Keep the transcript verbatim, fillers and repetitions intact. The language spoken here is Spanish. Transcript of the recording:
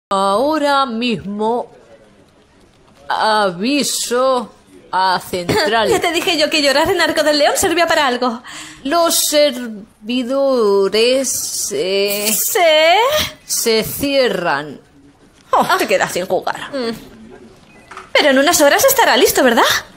Ahora mismo aviso a Central. Ya te dije yo que llorar en Arco del León servía para algo. Los servidores eh, ¿Sí? se cierran. Oh, te quedas sin jugar. Mm. Pero en unas horas estará listo, ¿verdad?